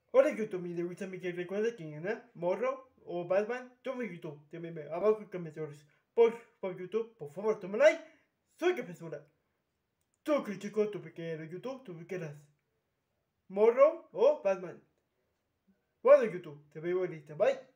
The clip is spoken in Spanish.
Hola YouTube, mi gusta mi que recuerda quién ganar, morro o Batman, tome YouTube, tome abajo en comentarios. Por YouTube, por favor, toma like, soy que pesura. Tú critico tu pequeño YouTube, tú quieras. Morro o Batman. Bueno YouTube, te veo ahorita, bye.